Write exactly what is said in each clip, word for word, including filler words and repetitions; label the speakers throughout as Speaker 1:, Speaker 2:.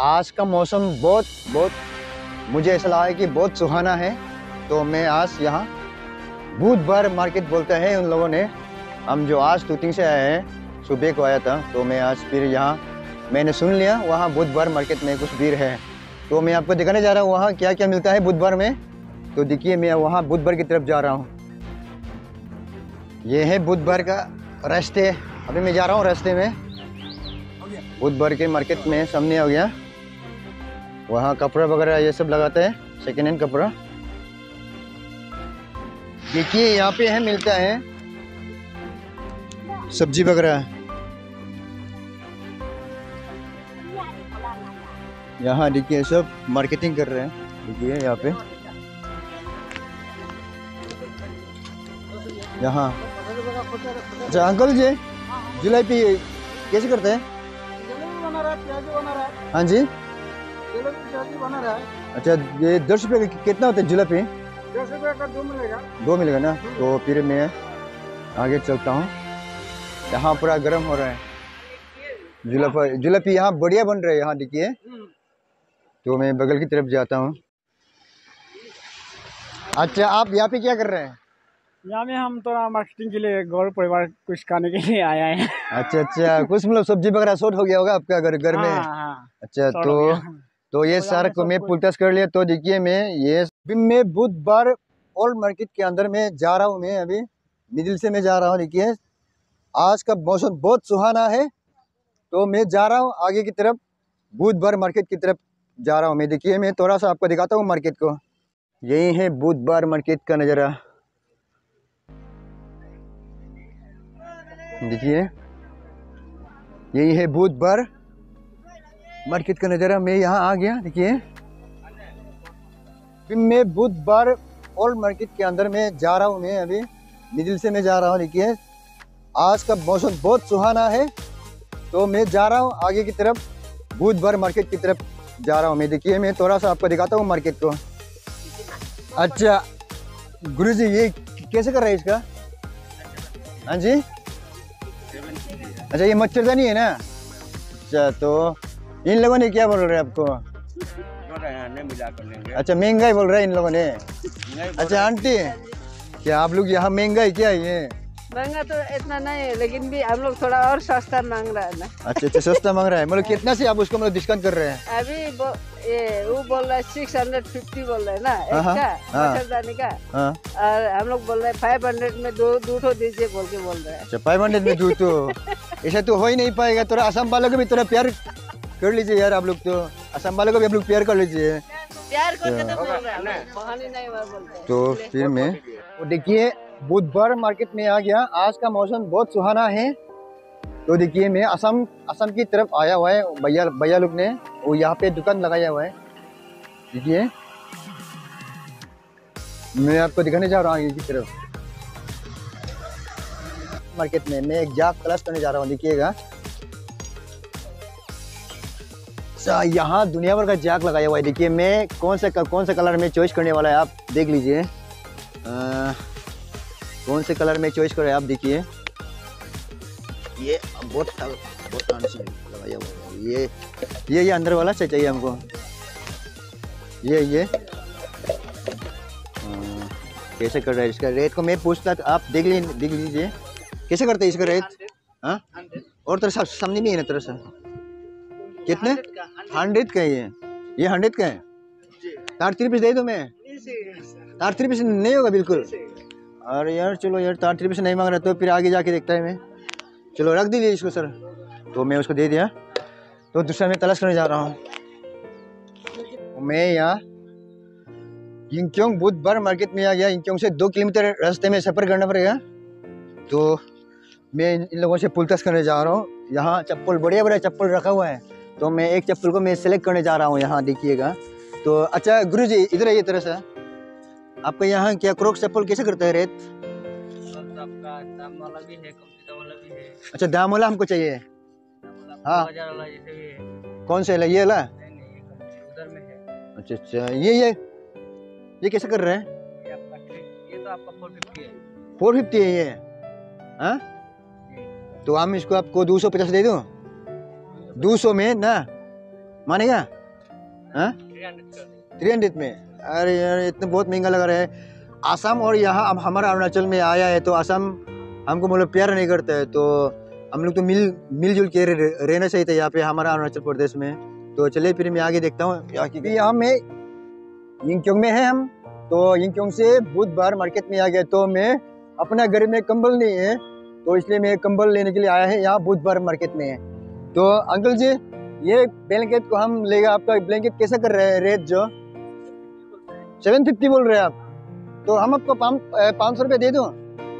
Speaker 1: आज का मौसम बहुत बहुत मुझे ऐसा लगा है कि बहुत सुहाना है। तो मैं आज यहाँ बुधवार मार्केट बोलते हैं उन लोगों ने। हम जो आज तूतिंग से आए हैं, सुबह को आया था, तो मैं आज फिर यहाँ मैंने सुन लिया वहाँ बुधवार मार्केट में कुछ भीड़ है, तो मैं आपको दिखाने जा रहा हूँ वहाँ क्या क्या मिलता है बुधवार में। तो देखिए मैं वहाँ बुधवार की तरफ जा रहा हूँ। ये है बुधवार का रास्ते। अभी मैं जा रहा हूँ रास्ते में बुधवार के मार्केट में। सामने हो गया, वहाँ कपड़ा वगैरह ये सब लगाते हैं, सेकेंड हैंड कपड़ा। देखिए यहाँ पे है मिलता है सब्जी वगैरह। यहाँ देखिए सब मार्केटिंग कर रहे हैं। देखिए यहाँ पे यहाँ अच्छा अंकल जी जलेबी कैसे करते हैं? हाँ जी
Speaker 2: बना रहा है।
Speaker 1: अच्छा ये दस रुपये का कितना होता है जलेबी?
Speaker 2: दस रुपये का दो मिलेगा।
Speaker 1: दो मिलेगा ना? तो फिर मैं आगे चलता हूँ। यहाँ पूरा गर्म हो रहा है जुलेबी। जुलेबी यहाँ बढ़िया बन रहा है यहाँ देखिए। तो मैं बगल की तरफ जाता हूँ। अच्छा आप यहाँ पे क्या कर रहे हैं?
Speaker 2: यहाँ में हम थोड़ा मार्केटिंग के लिए गौर परिवार कुछ खाने के लिए आया है।
Speaker 1: अच्छा अच्छा कुछ मतलब सब्जी वगैरह शॉर्ट हो गया होगा आपका घर घर में।
Speaker 2: हाँ, हाँ,
Speaker 1: अच्छा तो तो ये सारा को मैं पूछताछ कर लिया। तो देखिए मैं ये मैं बुधवार ओल्ड मार्केट के अंदर में जा रहा हूँ। मैं अभी मिडिल से मैं जा रहा हूँ। देखिए आज का मौसम बहुत सुहाना है, तो मैं जा रहा हूँ आगे की तरफ, बुधवार मार्केट की तरफ जा रहा हूँ मैं। देखिए मैं थोड़ा सा आपको दिखाता हूँ मार्केट को। यही है बुधवार मार्केट का नज़ारा। देखिए यही है बुधवार मार्केट का नज़ारा। मैं यहाँ आ गया। देखिए फिर मैं बुधवार ओल्ड मार्केट के अंदर में जा रहा हूँ। मैं अभी मिडिल से मैं जा रहा हूँ। देखिए आज का मौसम बहुत सुहाना है, तो मैं जा रहा हूँ आगे की तरफ, बुधवार मार्केट की तरफ जा रहा हूँ मैं। देखिए मैं थोड़ा सा आपको दिखाता हूँ मार्केट को। अच्छा गुरुजी ये कैसे कर रहे हैं इसका? हाँ जी अच्छा ये मच्छरदानी है ना? अच्छा तो इन लोगों ने क्या बोल रहे हैं आपको?
Speaker 3: नहीं मिला कर लेंगे।
Speaker 1: अच्छा महंगाई बोल रहे हैं इन लोगों ने। अच्छा आंटी क्या आप लोग यहाँ महंगाई क्या है? ये
Speaker 4: महंगा तो इतना नहीं है, लेकिन भी हम लोग थोड़ा और सस्ता मांग रहा है ना।
Speaker 1: अच्छा अच्छा सस्ता मांग रहा है मतलब कितना से आप उसको मतलब डिस्काउंट कर रहे हैं?
Speaker 4: अभी बो, ये वो बोल रहा है सिक्स हंड्रेड फिफ्टी बोल रहे हैं ना एक
Speaker 1: हाँ,
Speaker 4: का
Speaker 1: हाँ।
Speaker 4: मच्छरदानी का।
Speaker 1: हाँ
Speaker 4: और हम लोग बोल रहे हैं फाइव हंड्रेड में दो दो ठो दीजिए बोल के बोल रहे हैं।
Speaker 1: अच्छा फाइव हंड्रेड में दूँ तो ऐसा तो हो ही नहीं पाएगा। थोड़ा असम वालों को भी थोड़ा प्यार कर लीजिए यार आप लोग। तो असम वालों को भी आप लोग प्यार कर लीजिए।
Speaker 4: प्यार करके तो बोल रहे हैं, बहाने नहीं हुआ बोलते हैं।
Speaker 1: तो फिर मैं तो देखिए बुधवार मार्केट में आ गया। आज का मौसम बहुत सुहाना है। तो देखिए मैं असम असम की तरफ आया हुआ है। भैया भैया लोग ने वो यहाँ पे दुकान लगाया हुआ है। देखिए मैं आपको दिखाने जा रहा हूँ आगे की तरफ मार्केट में। मैं एक जाग तलाश करने जा रहा हूँ। देखिएगा यहाँ दुनिया भर का जाग लगाया हुआ है। देखिए मैं कौन सा कौन सा कलर में चॉइस करने वाला है आप देख लीजिए। कौन से कलर में चॉइस करें आप देखिए। ये बहुत बहुत लगाया हुआ है। ये ये ये अंदर वाला से चाहिए हमको। ये ये कैसे कर रहे हैं इसका रेट को मैं पूछता, आप देख ली देख लीजिए कैसे करते हैं इसका रेट। हाँ और तरह सामने में है ना तरह से कितने हंड्रेड का है। ये ये हंड्रेड का है। थर्टी रुपीज़ दे दो मैं। थर्टी रुपीज़ नहीं होगा बिल्कुल। अरे यार चलो यार थर्टी रुपीज़ नहीं मांग रहा तो फिर आगे जाके देखता है मैं। चलो रख दीजिए इसको सर। तो मैं उसको दे दिया। तो दूसरा मैं तलाश करने जा रहा हूँ। मैं यहाँ यिंगक्योंग बुधवार मार्केट में आ गया। यिंगक्योंग से दो किलोमीटर रास्ते में सफ़र करना पड़ेगा। तो मैं इन लोगों से पूछताछ करने जा रहा हूँ। यहाँ चप्पल बढ़िया बढ़िया चप्पल रखा हुआ है, तो मैं एक चप्पल को मैं सेलेक्ट करने जा रहा हूँ। यहाँ देखिएगा। तो अच्छा गुरुजी इधर है ये तरह से आपका यहाँ क्या क्रोक्स चप्पल कैसे करता है रेट?
Speaker 3: आपका दाम वाला भी है, कम दाम वाला भी है।
Speaker 1: अच्छा दाम वाला हमको चाहिए। हाँ
Speaker 3: वाला जैसे भी है।
Speaker 1: कौन सा है ये वाला?
Speaker 3: नहीं नहीं उधर में है।
Speaker 1: अच्छा अच्छा ये ये ये कैसे कर रहे हैं?
Speaker 3: ये आपका ये तो आपका फोर फिफ्टी है।
Speaker 1: फोर फिफ्टी है ये। हाँ तो हम इसको आपको दो सौ पचास दे दूँ? दो सौ में ना मानेगा? हाँ
Speaker 3: थ्री हंड्रेड कर देंगे।
Speaker 1: थ्री हंड्रेड में? अरे यार इतना बहुत महंगा लग रहा है। आसाम और यहाँ अब हमारा अरुणाचल में आया है तो आसाम हमको मतलब प्यार नहीं करता है, तो हम लोग तो मिल मिलजुल के रह, रहना चाहिए था यहाँ पे हमारा अरुणाचल प्रदेश में। तो चलिए फिर मैं आगे देखता हूँ। यहाँ में यिंगक्योंग में है हम, तो यिंगक्योंग से बुधवार मार्केट में आ गया। तो मैं अपना घर में कंबल नहीं है तो इसलिए मैं कंबल लेने के लिए आया है यहाँ बुधवार मार्केट में। तो अंकल जी ये ब्लैंकेट को हम लेगा, आपका ब्लैंकेट कैसा कर रहे हैं रेट? जो सेवन फिफ्टी बोल रहे हैं आप, तो हम आपको पाँच सौ रुपये दे दो।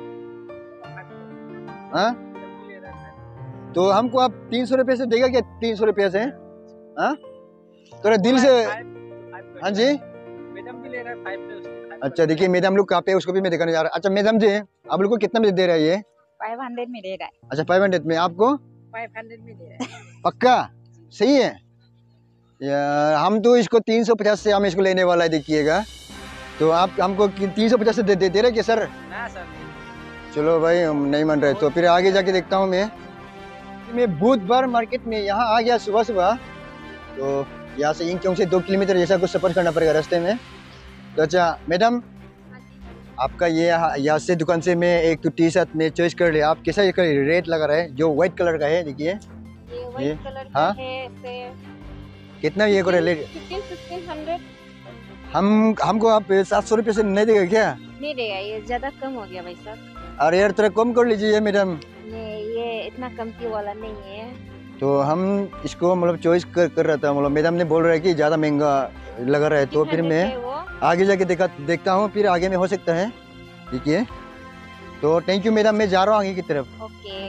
Speaker 1: हाँ तो हमको आप तीन सौ रुपये से देगा क्या? तीन सौ रुपये से? हाँ थोड़ा दिल से। हाँ जी
Speaker 3: मैडम भी ले रहा है फाइव पे।
Speaker 1: अच्छा देखिए मैडम लोग कहाँ पे उसको भी मैं दिखाने जा रहा हूँ। अच्छा मैडम जी आप लोग को कितना में दे रहा है ये?
Speaker 4: फाइव हंड्रेड में दे रहा है।
Speaker 1: अच्छा फाइव हंड्रेड में, आपको?
Speaker 4: फाइव हंड्रेड में दे रहा है।
Speaker 1: पक्का सही है यार? हम तो इसको तीन सौ पचास से हम इसको लेने वाला है, देखिएगा। तो आप हमको तीन सौ पचास से दे, दे, दे रहे क्या सर?
Speaker 3: ना सर
Speaker 1: चलो भाई हम नहीं मान रहे, तो फिर आगे जाके देखता हूँ मैं। मैं बुधवार मार्केट में यहाँ आ गया सुबह सुबह। तो यहाँ से यिंगक्योंग से दो किलोमीटर जैसा कुछ सफर करना पड़ेगा रास्ते में। तो अच्छा मैडम आपका ये यहाँ से दुकान से मैं एक तो टी शर्ट में चॉइस कर लिया। आप कैसा ये रेट लगा रहा है? जो व्हाइट कलर का है देखिए
Speaker 4: ये
Speaker 1: ये,
Speaker 4: व्हाइट कलर का
Speaker 1: हाँ?
Speaker 4: है से
Speaker 1: कितना ये करे रेट?
Speaker 4: Fifteen fifteen hundred.
Speaker 1: हम हमको आप सात सौ रुपये से नहीं देगा क्या?
Speaker 4: नहीं देगा, ये ज्यादा कम हो गया भाई साहब।
Speaker 1: अरे यार थोड़ा कम कर लीजिए मैडम।
Speaker 4: नहीं ये इतना कमती वाला नहीं है।
Speaker 1: तो हम इसको मतलब चॉइस कर कर रहा था, मतलब मैडम ने बोल रहा है कि ज़्यादा महंगा लगा रहा है, तो फिर मैं आगे जाके देखा देखता हूँ, फिर आगे में हो सकता है। ठीक है तो थैंक यू मैडम, मैं जा रहा हूँ आगे की तरफ।
Speaker 4: ओके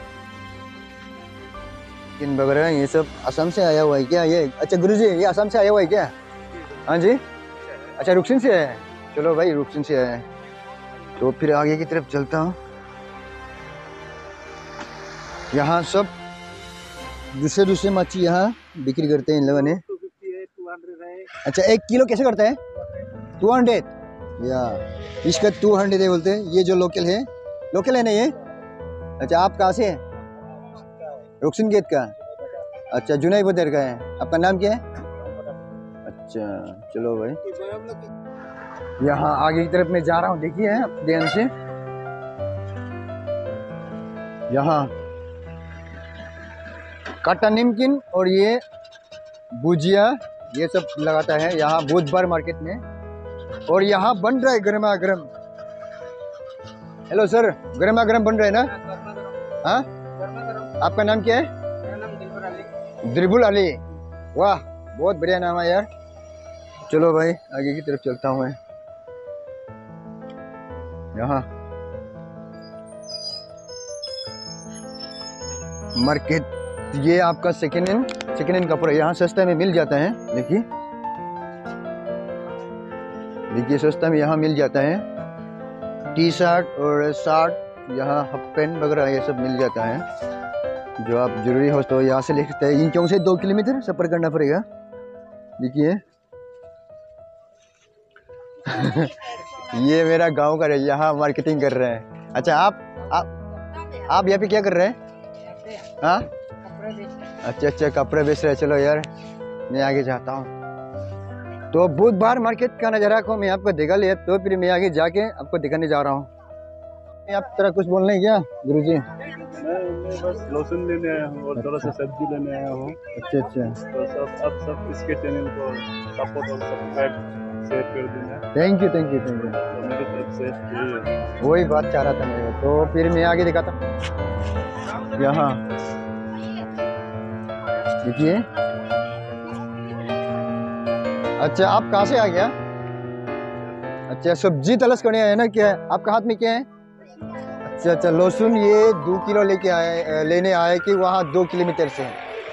Speaker 1: किन वगैरह ये सब असम से आया हुआ है क्या ये? अच्छा गुरुजी ये असम से आया हुआ है क्या? हाँ जी अच्छा रुकसिन से आया है। चलो भाई रुकसिन से आया है, तो फिर आगे की तरफ चलता हूँ। यहाँ सब दूसरे दूसरे मच्छी यहाँ बिक्री करते हैं इन लोगों ने। अच्छा एक किलो कैसे करता है? टू हंड्रेड या इसका टू हंड्रेड है बोलते हैं। ये जो लोकल है, लोकल है ना ये? अच्छा आप कहाँ से हैं? रुकसिन गेट का? अच्छा जुनाई बदर का है। आपका नाम क्या है? अच्छा चलो भाई यहाँ आगे की तरफ मैं जा रहा हूँ, देखिए ध्यान से। यहाँ काटा नमकीन और ये भुजिया ये सब लगाता है यहाँ बुधवार मार्केट में। और यहाँ बन रहा है गर्मा गर्म। हेलो सर गर्मा गर्म बन रहा है ना? हाँ आपका नाम क्या है?
Speaker 3: मेरा नाम दिलबर अली।
Speaker 1: दिलबर अली, वाह बहुत बढ़िया नाम है यार। चलो भाई आगे की तरफ चलता हूँ मैं। यहाँ मार्केट ये आपका सेकेंड हैंड सेकेंड हैंड कपड़ा यहाँ सस्ता में मिल जाता है। देखिए देखिए सस्ता में यहाँ मिल जाता है। टी शर्ट और शर्ट यहाँ हाफ पैंट वगैरह ये सब मिल जाता है। जो आप जरूरी हो तो यहाँ से ले सकते हैं। यिंगक्योंग से दो किलोमीटर सफर करना पड़ेगा। देखिए ये मेरा गांव का है, यहाँ मार्केटिंग कर रहे हैं। अच्छा आप आप आप यहाँ पे क्या कर रहे हैं? हाँ अच्छा अच्छा कपड़े बेच रहे हैं। चलो यार मैं आगे जाता हूँ। तो बुधवार मार्केट का नज़ारा को मैं आपको दिखा लिया, तो फिर मैं आगे जाके आपको दिखाने जा रहा हूँ। आप तरह कुछ बोलना है क्या गुरुजी?
Speaker 5: मैं बस लहसुन लेने आया हूँ और थोड़ा सा सब्जी लेने आया हूँ।
Speaker 1: अच्छा अच्छा
Speaker 5: तो सब आप सब इसके चैनल को सपोर्ट और सब्सक्राइब शेयर कर देना।
Speaker 1: Thank you thank you thank you.
Speaker 5: तो मेरी तरफ से यही है।
Speaker 1: वही बात चाह रहा था मैं, तो फिर मैं आगे दिखाता हूँ। यहाँ देखिए। अच्छा आप कहाँ से आ गया? अच्छा सब्जी तलाश करने आए ना? क्या आपका हाथ में क्या है? अच्छा अच्छा लहसुन ये दो किलो लेके आए लेने आए कि वहाँ दो किलोमीटर से।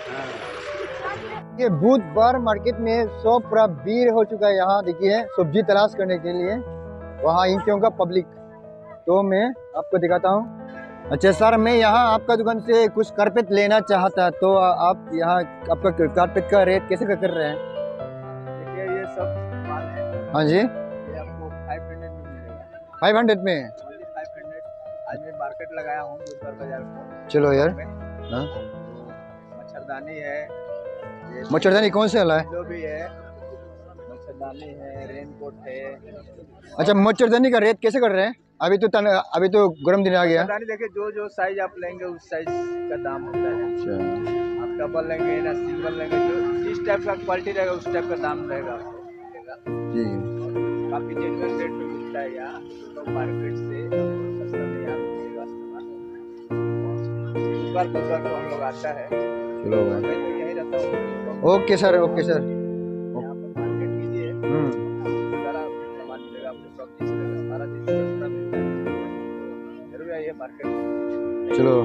Speaker 1: ये बुधवार मार्केट में सब पूरा भीड़ हो चुका है यहाँ। देखिए सब्जी तलाश करने के लिए वहाँ यिंगक्योंग का पब्लिक। तो मैं आपको दिखाता हूँ। अच्छा सर मैं यहाँ आपका दुकान से कुछ कारपेट लेना चाहता, तो आप यहाँ आपका कारपेट का रेट कैसे कर रहे हैं?
Speaker 2: देखिए ये सब माल है,
Speaker 1: हाँ जी
Speaker 2: ये आपको फाइव हंड्रेड में मिलेगा।
Speaker 1: फाइव हंड्रेड में?
Speaker 2: Five hundred. आज मैं मार्केट लगाया हूँ बुधवार बाजार को।
Speaker 1: चलो यार।
Speaker 2: में।
Speaker 1: हाँ
Speaker 2: तो मच्छरदानी है,
Speaker 1: मच्छरदानी कौन से वाला है?
Speaker 3: जो भी है, मच्छरदानी है, रेनकोट है।
Speaker 1: अच्छा, मच्छरदानी का रेट कैसे कर रहे हैं? अभी तो तन, अभी तो गर्म दिन आ गया।
Speaker 3: मच्छरदानी देखिए, जो जो साइज आप लेंगे उस साइज का दाम होता है।
Speaker 1: अच्छा,
Speaker 3: आप डबल लेंगे ना सिंगल लेंगे, जो जिस टाइप का क्वालिटी रहेगा उस टाइप का दाम रहेगा आपको।
Speaker 1: जी।
Speaker 3: काफी जेन्युइन रेट में मिलता है यहाँ, तो मार्केट से सस्ता में यहाँ मिलेगा सामान। बुधवार बुधवार को हम लोग आता है,
Speaker 1: चलो
Speaker 3: मैं
Speaker 1: भाई,
Speaker 3: तो यही रहता हूँ।
Speaker 1: Okay sir, okay sir.
Speaker 3: यहाँ पर मार्केट कीजिए,
Speaker 1: हम्म,
Speaker 3: सारा सामान मिलेगा आपको, सब चीज मिलेगा, सारा चीज सस्ता मिलता है। जरूर आइए मार्केट में।
Speaker 1: चलो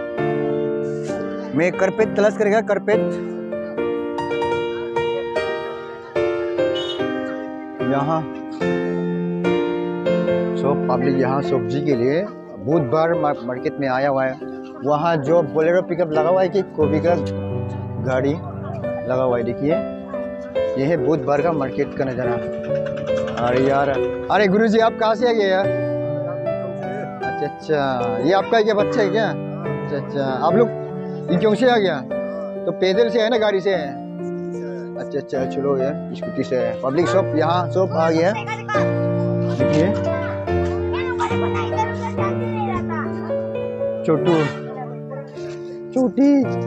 Speaker 1: मैं करपेट तलाश करेगा, करपेट यहाँ सब पब्लिक यहाँ सब्जी के लिए बुधवार मार्केट में आया हुआ है। वहाँ जो बोलेरो पिकअप लगा हुआ है कि गोभी का गाड़ी लगा हुआ है, देखिए ये है बुधवार का मार्केट का नज़ारा। अरे यार, अरे गुरुजी आप कहाँ से आ गए यार? अच्छा अच्छा, ये आपका क्या बच्चा है क्या? अच्छा अच्छा, आप लोग क्यों से आ गया? तो पैदल से है ना, गाड़ी से है? अच्छा अच्छा, चलो यार, स्कूटी से है। पब्लिक शॉप यहाँ शॉप आ गया, देखिए छोटू छोटी।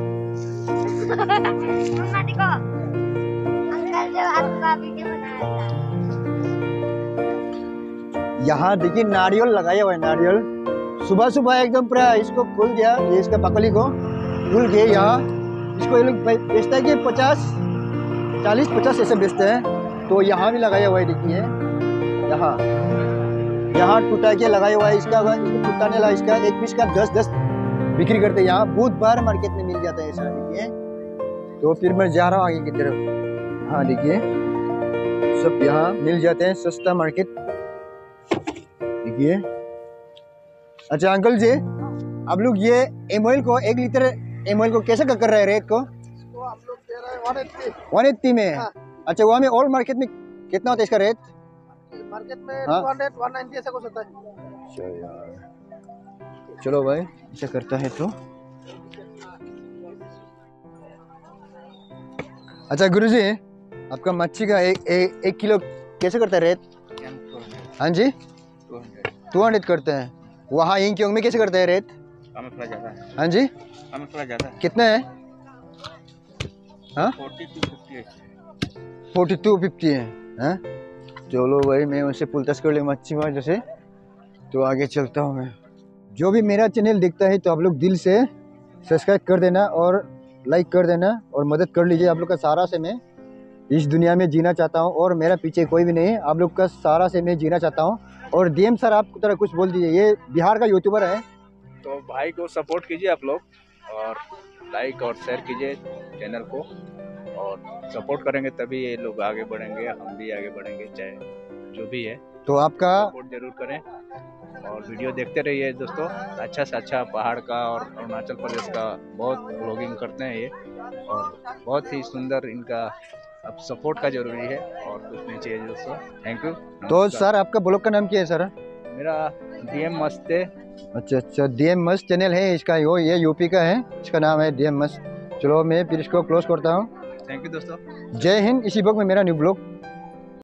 Speaker 1: यहाँ देखिए नारियल लगाया हुआ है, नारियल सुबह सुबह एकदम पूरा इसको खोल दिया, ये इसका पकली को खुल के यहाँ इसको ये लोग बेचता है कि पचास चालीस पचास ऐसे बेचते हैं। तो यहाँ भी लगाया हुआ है, देखिए यहाँ यहाँ टूटा के लगाया हुआ है। इसका इसको टूटाने लगा, इसका एक पीस का दस दस बिक्री करते हैं यहाँ, बुधवार मार्केट में मिल जाता है ऐसा, देखिए। तो फिर मैं जा रहा हूँ आगे की तरफ। हाँ देखिए, सब यहाँ मिल जाते हैं, सस्ता मार्केट, देखिए। अच्छा अंकल जी, आप लोग ये एम ऑयल को एक लीटर एम ऑयल को कैसे कर रहे हैं रेट को? वन एट्टी में। हाँ। अच्छा, वहाँ में और मार्केट में कितना होता है इसका रेट?
Speaker 2: मार्केट में
Speaker 1: हाँ?
Speaker 2: टू हंड्रेड वन नाइंटी ऐसा कुछ होता है।
Speaker 1: अच्छा यार, चलो भाई ऐसा करता है तो। अच्छा गुरुजी, आपका मच्छी का एक एक, एक किलो कैसे करता है रेट? हाँ जी, टू हंड्रेड करते हैं। वहाँ इंक्योंग में कैसे करता है रेट?
Speaker 3: हमें थोड़ा ज़्यादा है।
Speaker 1: हाँ जी,
Speaker 3: हमें थोड़ा ज़्यादा है।
Speaker 1: कितना है? हाँ,
Speaker 3: फोर्टी टू फिफ्टी है।
Speaker 1: फोर्टी टू फिफ्टी है। हाँ चलो भाई, मैं उनसे पूछताछ कर ले मच्छी मार जैसे, तो आगे चलता हूँ मैं। जो भी मेरा चैनल दिखता है तो आप लोग दिल से सब्सक्राइब कर देना और लाइक कर देना और मदद कर लीजिए। आप लोग का सहारा से मैं इस दुनिया में जीना चाहता हूँ और मेरा पीछे कोई भी नहीं है, आप लोग का सहारा से मैं जीना चाहता हूँ। और डीएम सर आप तरह कुछ बोल दीजिए, ये बिहार का यूट्यूबर है।
Speaker 3: तो भाई को सपोर्ट कीजिए आप लोग, और लाइक और शेयर कीजिए चैनल को, और सपोर्ट करेंगे तभी ये लोग आगे बढ़ेंगे, हम भी आगे बढ़ेंगे, चाहे जो भी है।
Speaker 1: तो आपका
Speaker 3: सपोर्ट जरूर करें और वीडियो देखते रहिए दोस्तों। अच्छा से अच्छा पहाड़ का और अरुणाचल प्रदेश का बहुत ब्लॉगिंग करते हैं ये, और बहुत ही सुंदर इनका अब सपोर्ट का जरूरी है, और कुछ नहीं चाहिए दोस्तों। Thank you.
Speaker 1: तो सर आपका ब्लॉग का नाम क्या है सर?
Speaker 3: मेरा डीएम मस्त है।
Speaker 1: अच्छा अच्छा, डीएम मस्त चैनल है इसका, यो ये यूपी का है, इसका नाम है डीएम मस्त। चलो मैं फिर इसको क्लोज करता हूँ।
Speaker 3: थैंक यू दोस्तों।
Speaker 1: जय हिंद। इसी वक्त में मेरा न्यू ब्लॉग